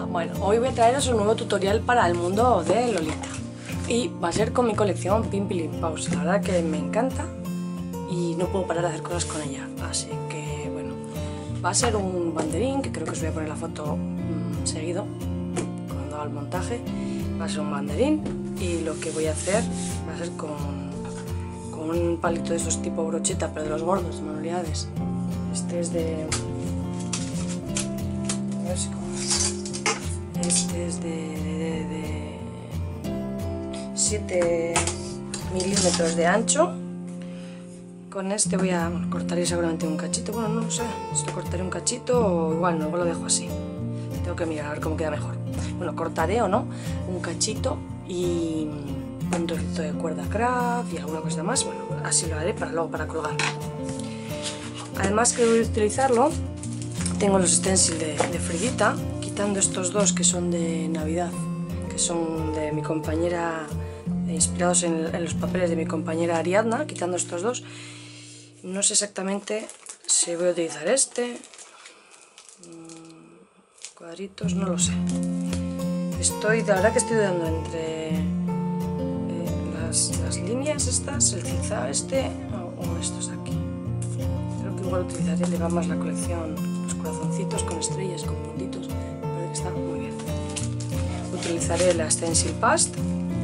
Bueno, hoy voy a traeros un nuevo tutorial para el mundo de Lolita y va a ser con mi colección Pimpilin-Paus. La verdad que me encanta y no puedo parar de hacer cosas con ella, así que bueno, va a ser un banderín, que creo que os voy a poner la foto seguido cuando haga el montaje. Va a ser un banderín y lo que voy a hacer va a ser con un palito de esos tipo brocheta, pero de los gordos, de manualidades. Este es de... a ver si este es de 7 milímetros de ancho. Con este voy a cortaré seguramente un cachito, bueno, no lo sé, si lo cortaré un cachito o igual no, lo dejo así. Tengo que mirar a ver cómo queda mejor. Bueno, cortaré o no un cachito y un trocito de cuerda craft y alguna cosa más. Bueno, así lo haré para luego para colgar. Además que voy a utilizarlo, tengo los stencils de Fridita, quitando estos dos que son de Navidad, que son de mi compañera, inspirados en los papeles de mi compañera Ariadna, quitando estos dos. No sé exactamente si voy a utilizar este, cuadritos, no lo sé. La verdad que estoy dudando entre las líneas estas, el zigzag este o estos de aquí. Creo que igual utilizaré, le va más la colección, los corazoncitos con estrellas, con puntitos, me parece que está muy bien. Utilizaré la Stencil Past.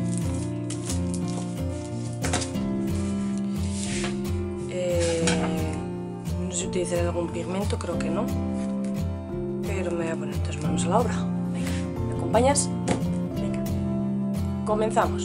No sé si utilizaré algún pigmento, creo que no, pero me voy a poner las manos a la obra. Venga, ¿me acompañas? Venga, comenzamos.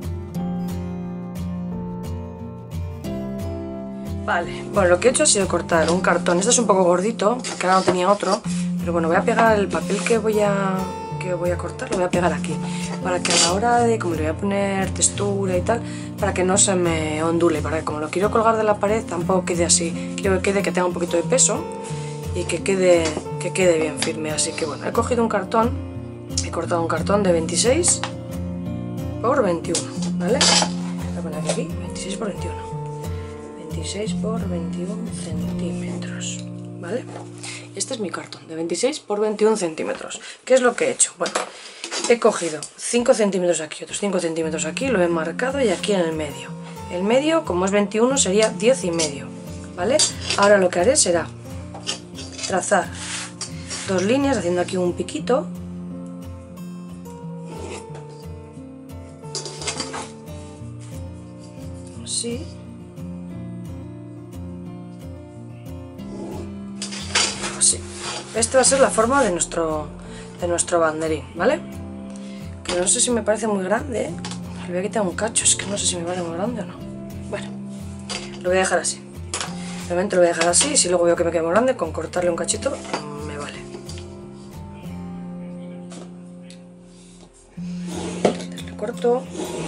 Vale, bueno, lo que he hecho ha sido cortar un cartón. Este es un poco gordito, porque ahora no tenía otro, pero bueno, voy a pegar el papel que voy a cortar, lo voy a pegar aquí, para que a la hora de, como le voy a poner textura y tal, para que no se me ondule, para que como lo quiero colgar de la pared tampoco quede así, quiero que tenga un poquito de peso y que quede bien firme. Así que bueno, he cogido un cartón, he cortado un cartón de 26 por 21, ¿vale? Voy a poner aquí 26 por 21. 26 por 21 centímetros, ¿vale? Este es mi cartón de 26 por 21 centímetros. ¿Qué es lo que he hecho? Bueno, he cogido 5 centímetros aquí, otros 5 centímetros aquí, lo he marcado y aquí en el medio. El medio, como es 21, sería 10 y medio, ¿vale? Ahora lo que haré será trazar dos líneas, haciendo aquí un piquito. Así. Así. Esta va a ser la forma de nuestro banderín, ¿vale? Que no sé si me parece muy grande, ¿eh? Le voy a quitar un cacho, es que no sé si me parece muy grande o no. Bueno, lo voy a dejar así. De momento lo voy a dejar así y si luego veo que me queda muy grande, con cortarle un cachito me vale. Entonces le corto.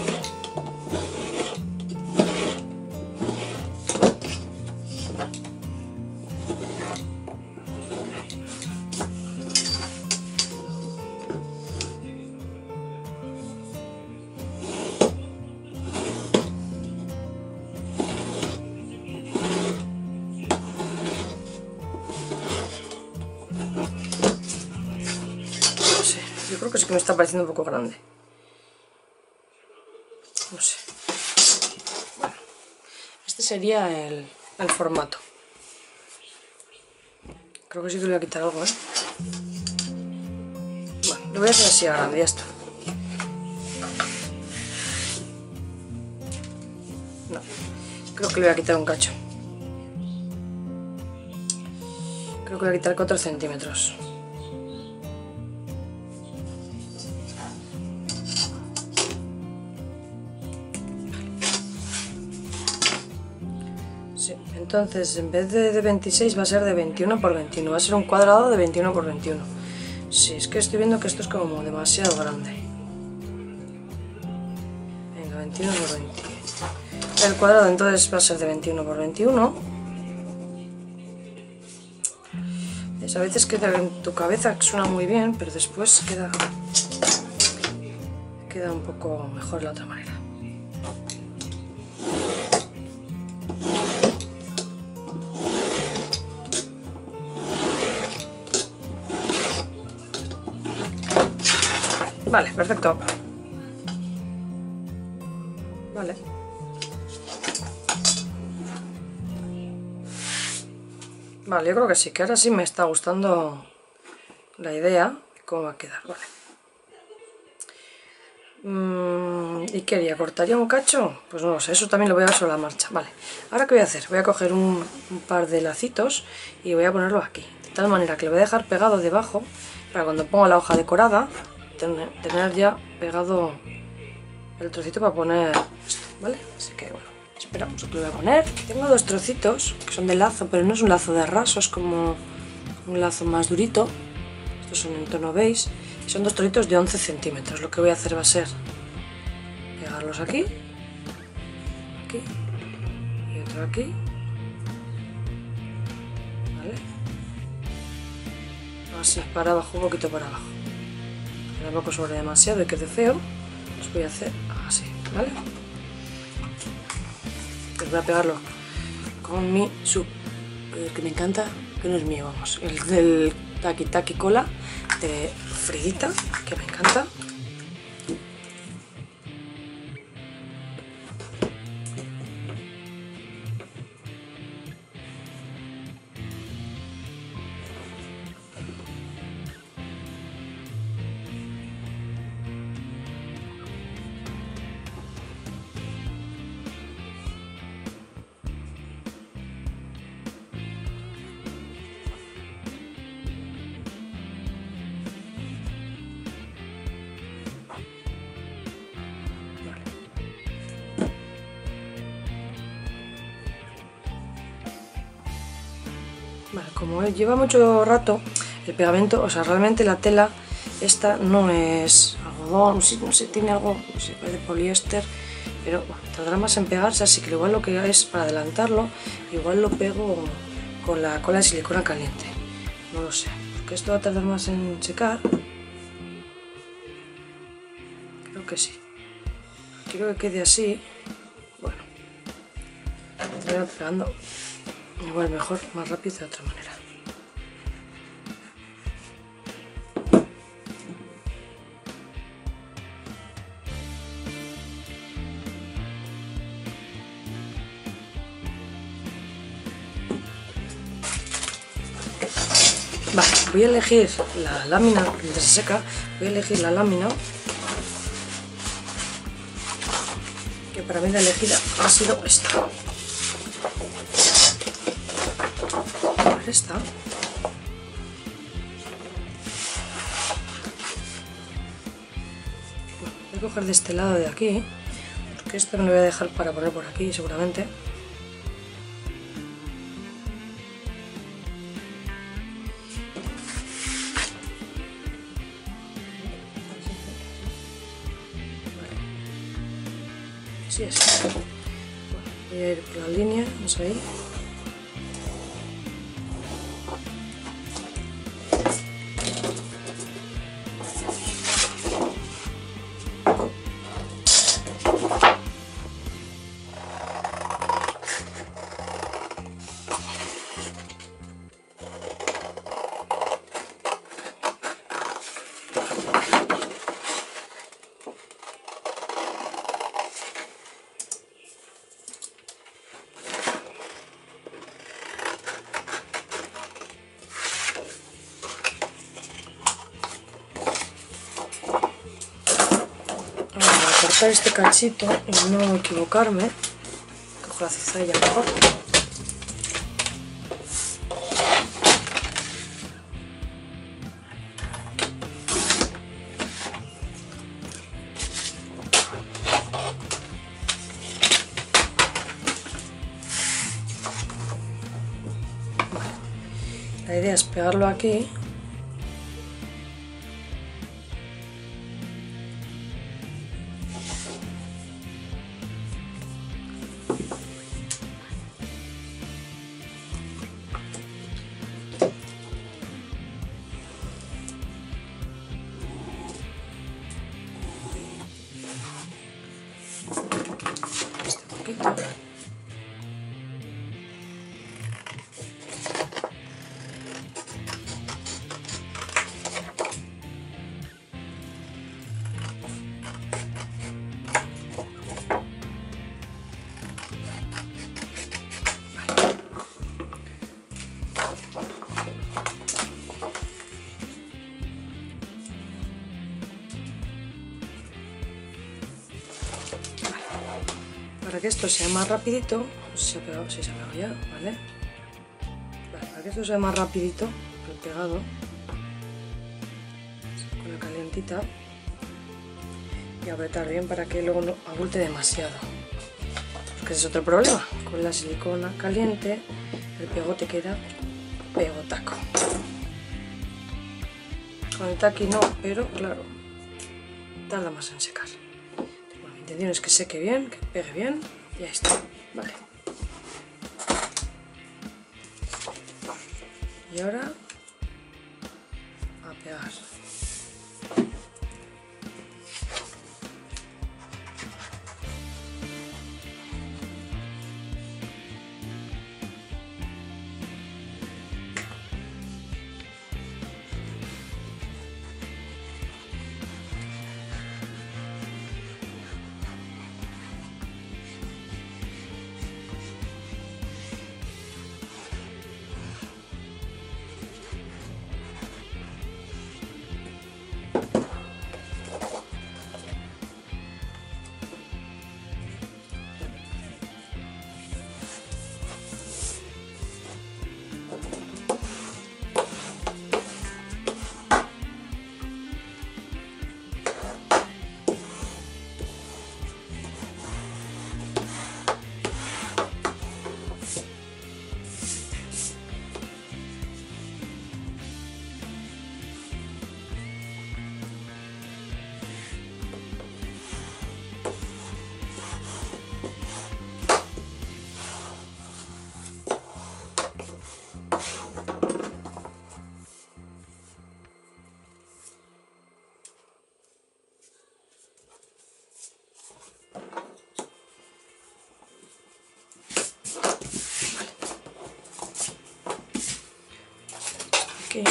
Yo creo que sí que me está pareciendo un poco grande. No sé. Bueno, este sería el formato. Creo que sí que le voy a quitar algo, ¿eh? Bueno, lo voy a hacer así a grande, ya está. No, creo que le voy a quitar un cacho. Creo que le voy a quitar 4 centímetros. Entonces, en vez de 26 va a ser de 21 por 21, va a ser un cuadrado de 21 por 21. Sí, es que estoy viendo que esto es como demasiado grande. Venga, 21 por 21. El cuadrado entonces va a ser de 21 por 21. A veces queda en tu cabeza, que suena muy bien, pero después queda un poco mejor de la otra manera. Vale, perfecto. Vale. Vale, yo creo que sí, que ahora sí me está gustando la idea de cómo va a quedar. Vale. ¿Y qué haría? ¿Cortaría un cacho? Pues no lo sé, eso también lo voy a ver sobre la marcha. Vale, ahora ¿qué voy a hacer? Voy a coger un par de lacitos y voy a ponerlo aquí. De tal manera que lo voy a dejar pegado debajo para cuando ponga la hoja decorada tener ya pegado el trocito para poner esto, ¿vale? Así que bueno, esperamos que lo voy a poner. Tengo dos trocitos que son de lazo, pero no es un lazo de raso, es como un lazo más durito. Estos son en tono beige y son dos trocitos de 11 centímetros. Lo que voy a hacer va a ser pegarlos aquí, aquí y otro aquí, ¿vale? Así, para abajo, un poquito para abajo. Tampoco sobre demasiado y quede feo, los voy a hacer así, ¿vale? Pues voy a pegarlo con mi sub, el que me encanta, que no es mío, vamos, el del Taki Taki Cola de Fridita, que me encanta. Vale, como lleva mucho rato el pegamento, o sea, realmente la tela esta no es algodón, sí, no sé, tiene algo, no sé, de poliéster, pero bueno, tardará más en pegarse, así que igual lo que es para adelantarlo, igual lo pego con la cola de silicona caliente, no lo sé, porque esto va a tardar más en secar, creo que sí, quiero que quede así, bueno, lo voy pegando. Igual mejor, más rápido de otra manera. Vale, voy a elegir la lámina, mientras se seca, voy a elegir la lámina que para mí la elegida ha sido esta. Esta. Voy a coger de este lado de aquí, porque este me lo voy a dejar para poner por aquí seguramente. Vale. Así es. Voy a ir por la línea, vamos ahí. Cortar este cachito y no equivocarme, cojo la cizalla mejor. Vale. La idea es pegarlo aquí. para que esto sea más rapidito, no sé si se ha pegado, sí se ha pegado ya, ¿vale? Vale, para que esto sea más rapidito, el pegado, con la calientita, y apretar bien para que luego no abulte demasiado, porque ese es otro problema, con la silicona caliente el pegote queda pegotaco. Con el taqui no, pero claro, tarda más en secar. Bueno, mi intención es que seque bien, que pegue bien, y ahí está, vale. Y ahora a pegar. Aquí.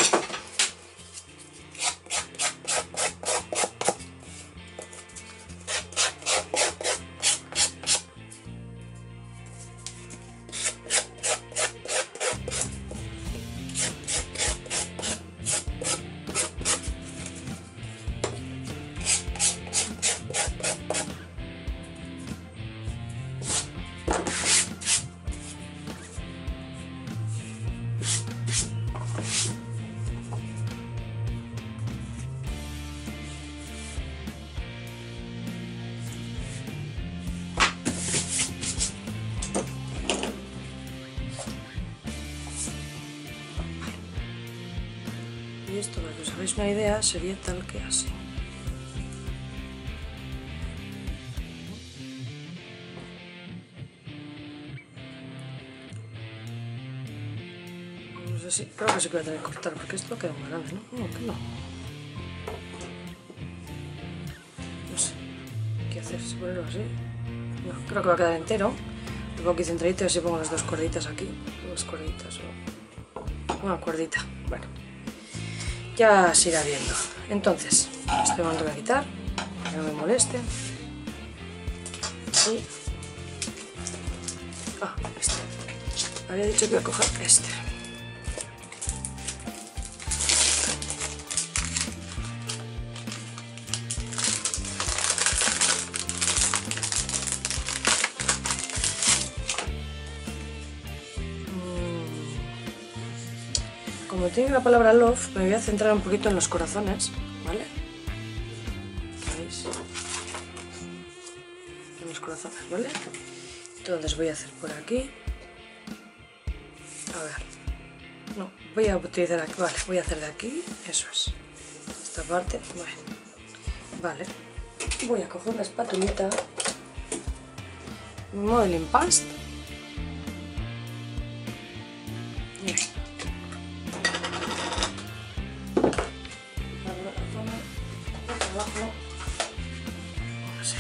Y esto, para que os hagáis una idea, sería tal que así. No sé si, creo que sí que voy a tener que cortar, porque esto queda muy grande, ¿no? No, que no. No sé qué hacer, si ponerlo así. No, creo que va a quedar entero. Lo pongo aquí centradito y así pongo las dos cuerditas aquí. Dos cuerditas o una cuerdita. Bueno, ya se irá viendo. Entonces, este momento voy a quitar, para que no me moleste. Y... ah, este. Había dicho que iba a coger este. Como tiene la palabra love, me voy a centrar un poquito en los corazones, ¿vale? ¿Veis? En los corazones, ¿vale? Entonces voy a hacer por aquí. A ver. No, voy a utilizar aquí, vale, voy a hacer de aquí, eso es. Esta parte, bueno. Vale. Voy a coger una espatulita. Modeling Paste. Así.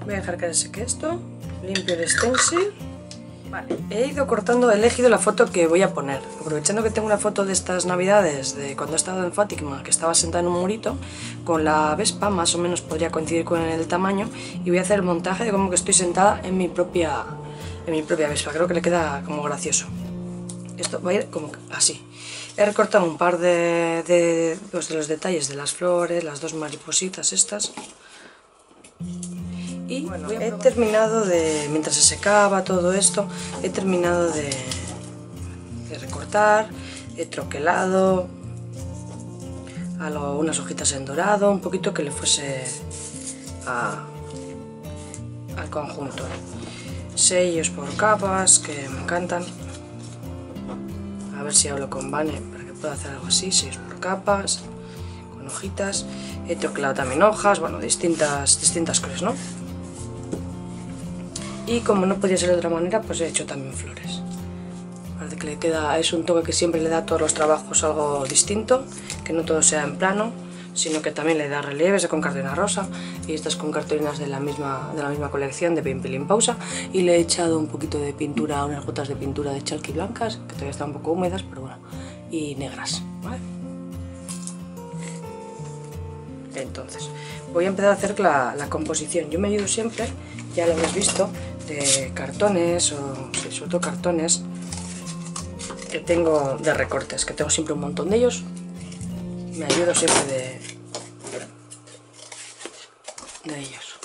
Voy a dejar que seque esto, limpio el stencil. Vale, he elegido la foto que voy a poner, aprovechando que tengo una foto de estas navidades, de cuando he estado en Fátima, que estaba sentada en un murito, con la Vespa, más o menos podría coincidir con el tamaño, y voy a hacer el montaje de como que estoy sentada en mi propia Vespa, creo que le queda como gracioso. Esto va a ir como así. He recortado un par de los detalles de las flores, las dos maripositas estas. Y bueno, he terminado mientras se secaba todo esto, he terminado de recortar, he troquelado unas hojitas en dorado, un poquito que le fuese al conjunto. Sellos por capas, que me encantan. A ver si hablo con Vane para que pueda hacer algo así, sellos por capas, con hojitas. He troquelado también hojas, bueno, distintas cosas, ¿no? Y como no podía ser de otra manera, pues he hecho también flores. Parece que le queda, es un toque que siempre le da a todos los trabajos algo distinto, que no todo sea en plano, sino que también le da relieves con cartulina rosa, y estas con cartulinas de la misma colección de Pimpilín Pausa, y le he echado un poquito de pintura, unas gotas de pintura de chalky blancas, que todavía están un poco húmedas, pero bueno, y negras, ¿vale? Entonces, voy a empezar a hacer la composición. Yo me ayudo siempre, ya lo habéis visto, de cartones, o sí, sobre todo cartones que tengo de recortes, que tengo siempre un montón de ellos. Me ayudo siempre de ellos.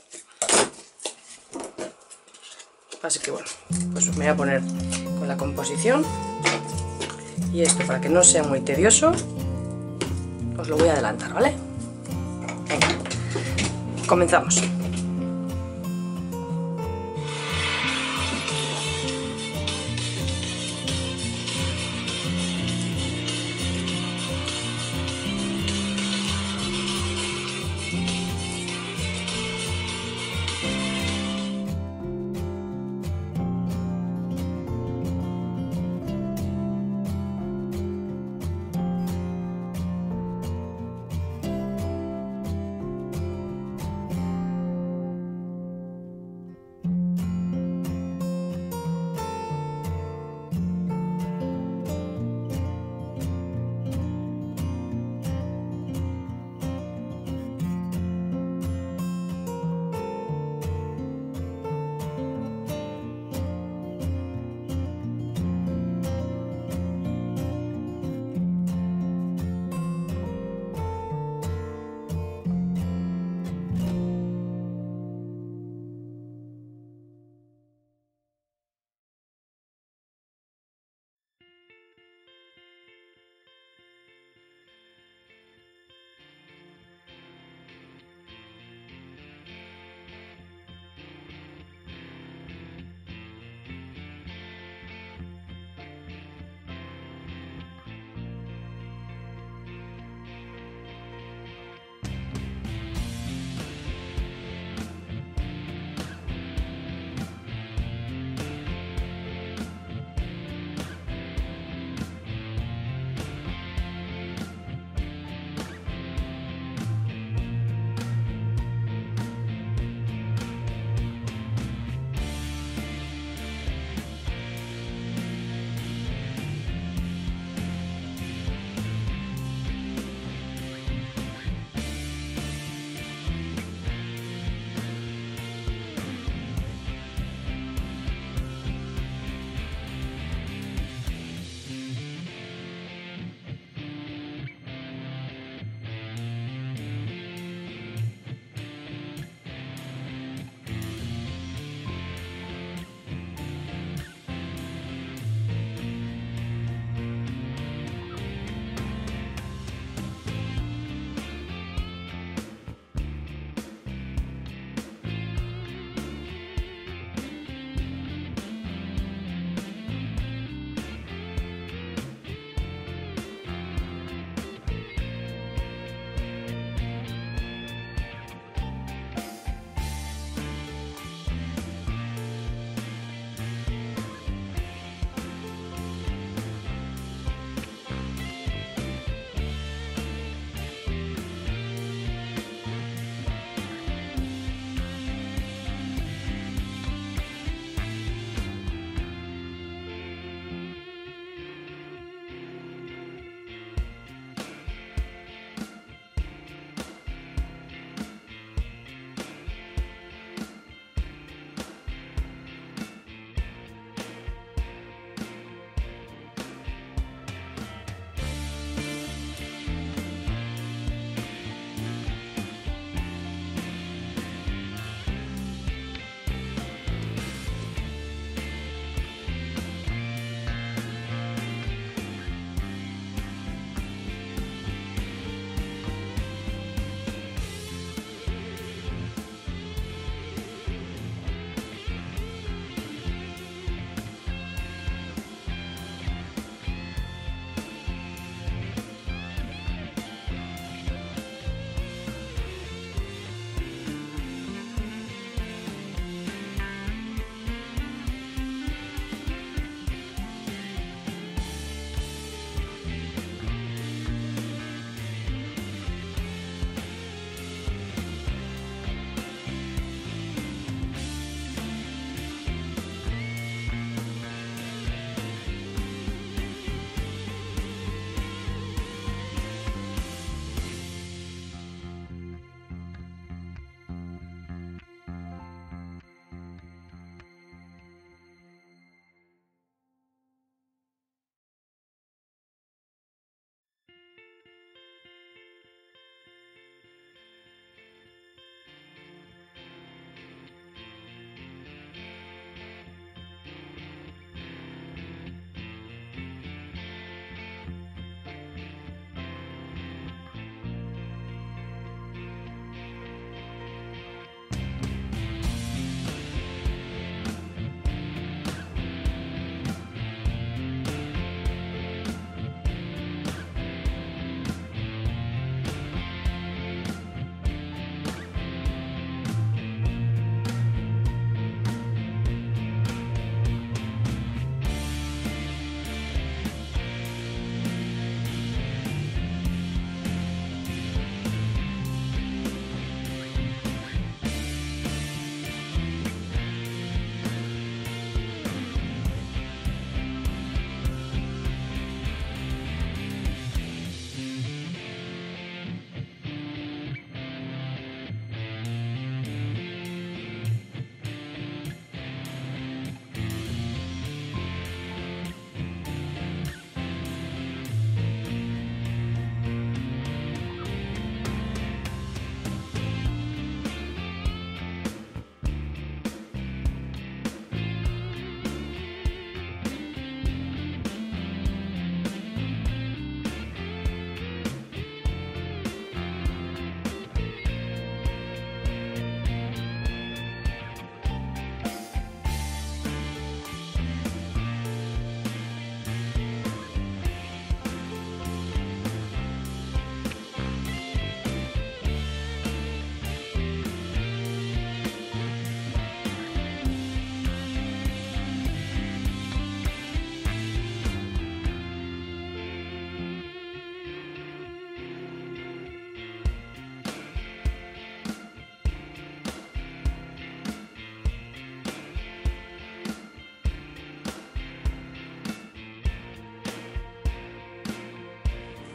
Así que bueno, pues me voy a poner con la composición, y esto, para que no sea muy tedioso, os lo voy a adelantar, ¿vale? Venga, comenzamos.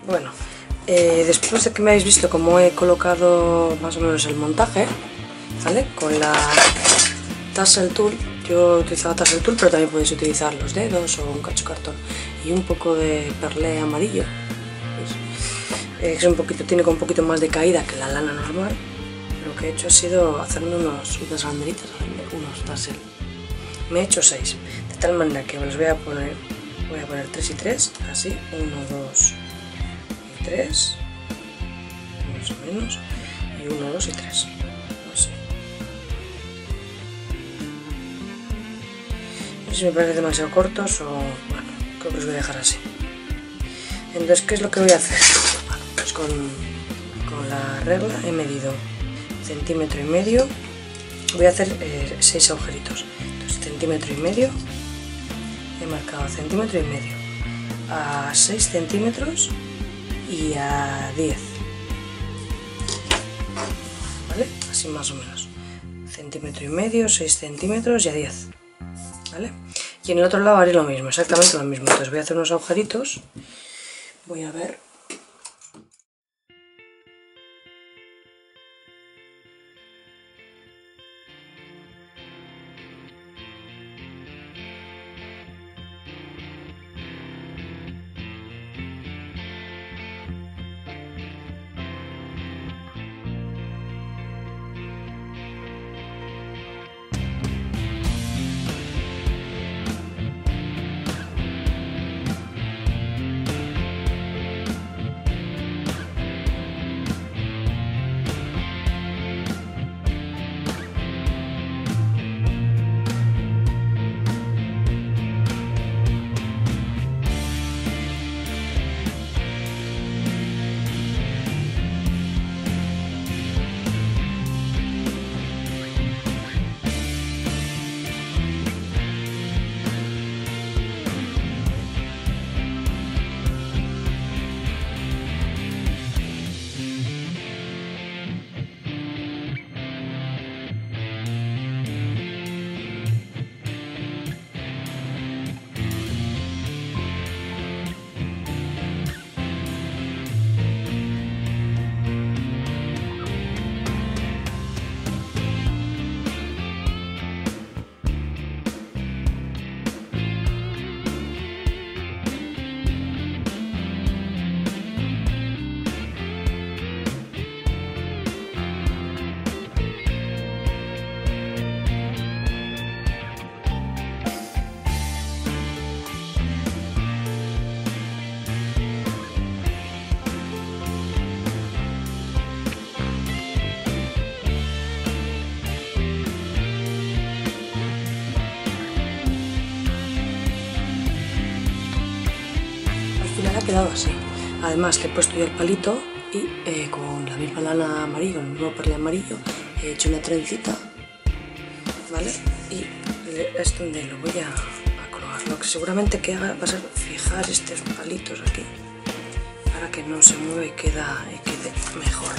Bueno, después de que me habéis visto cómo he colocado más o menos el montaje, ¿vale? Con la Tassel Tool, yo utilizaba Tassel Tool, pero también podéis utilizar los dedos o un cacho cartón y un poco de perlé amarillo, ¿veis? Es un poquito, tiene un poquito más de caída que la lana normal. Lo que he hecho ha sido hacerme unas banderitas, unos Tassel. Me he hecho 6, de tal manera que los voy a poner 3 y 3, así, 1, 2 y 3, más o menos, y 1, 2 y 3, así. No sé si me parece demasiado cortos o, bueno, creo que los voy a dejar así. Entonces, ¿qué es lo que voy a hacer? Bueno, pues con la regla he medido 1,5 centímetros, voy a hacer 6 agujeritos. Entonces, 1,5 centímetros, he marcado 1,5 centímetros, a 6 centímetros y a 10, ¿vale? Así más o menos, 1,5 centímetros, 6 centímetros y a 10, ¿vale? Y en el otro lado haré lo mismo, exactamente lo mismo. Entonces voy a hacer unos agujeritos, voy a ver. Ha quedado así. Además le he puesto ya el palito y con la misma lana amarilla, con el mismo perlé amarillo, he hecho una trencita, ¿vale? Y es donde lo voy a colgar. Lo que seguramente que haga va a ser fijar estos palitos aquí para que no se mueva y quede mejor.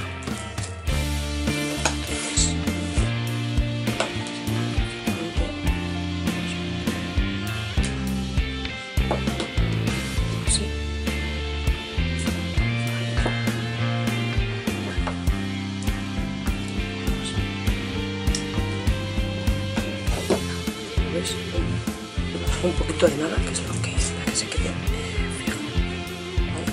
Un poquito de nada, que es lo que es, para que se quede fijo, ¿vale?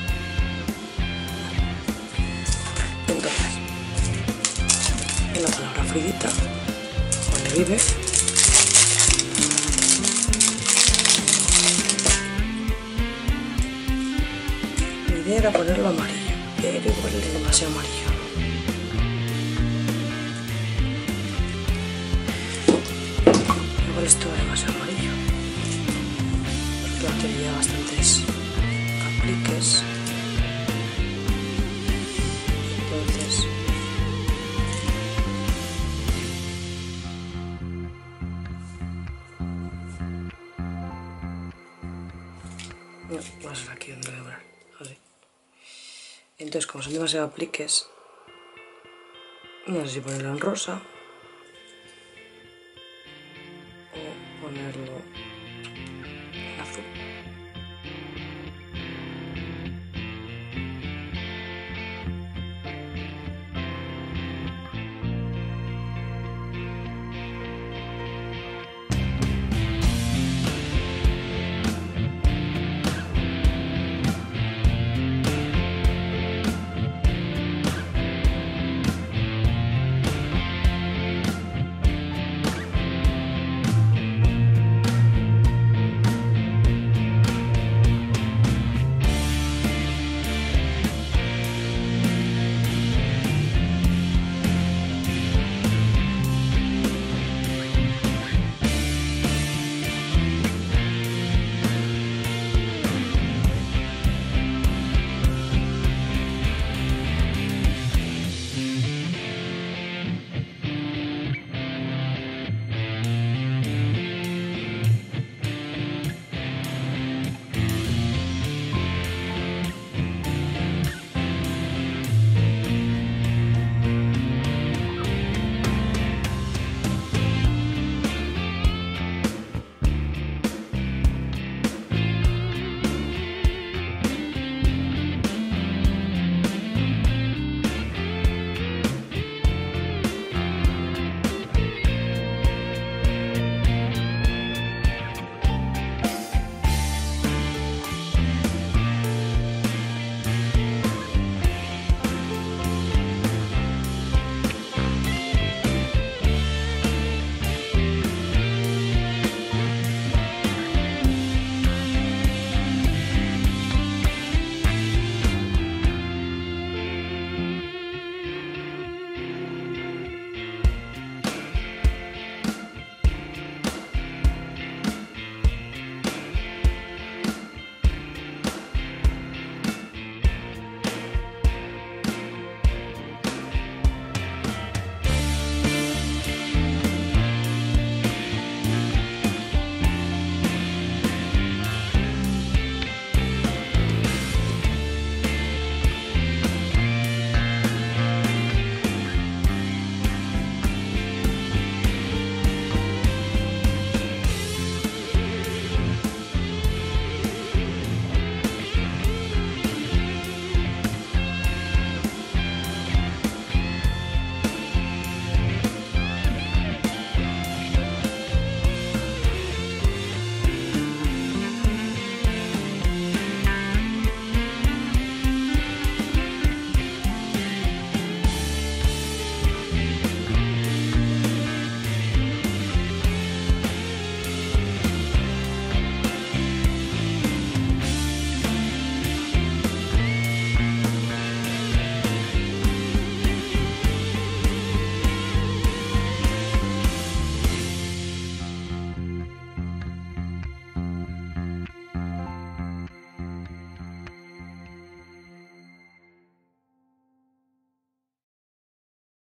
Entonces, en la palabra fluidita, donde vive, mi idea era ponerlo amarillo, pero igual es demasiado amarillo. Igual esto es demasiado amarillo. Tenía bastantes apliques, entonces va a ser aquí donde voy a poner, así. Entonces, como son demasiados apliques, no sé si ponerlo en rosa.